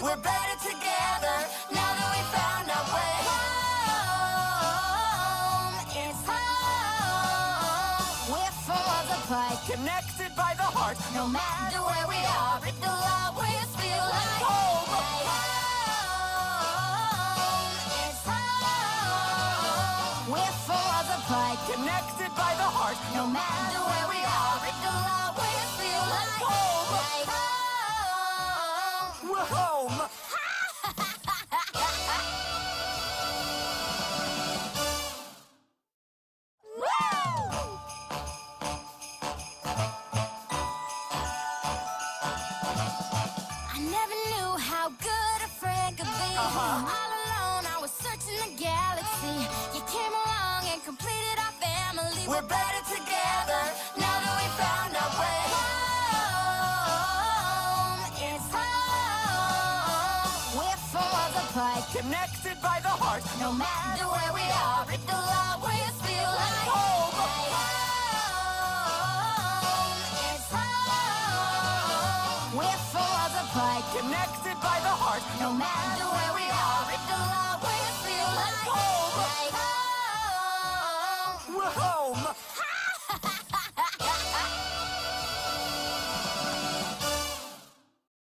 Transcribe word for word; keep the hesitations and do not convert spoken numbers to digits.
We're better together now that we found our way. Home is home. We're four miles apart, Connected by the heart. no matter where we are. It will always feel like home. Home is home. We're four miles apart, Connected by the heart. no matter where we are. It will always feel like home. Like home. We're home. I never knew how good a friend could be. Uh-huh. All alone, I was searching the galaxy. You came along and completed our family. We're better together now that we found our way. Home is home. We're four miles apart, Connected by the heart. no matter where we are. It will always feel like Home. Like home is home. We're four miles apart, Connected by the heart. no matter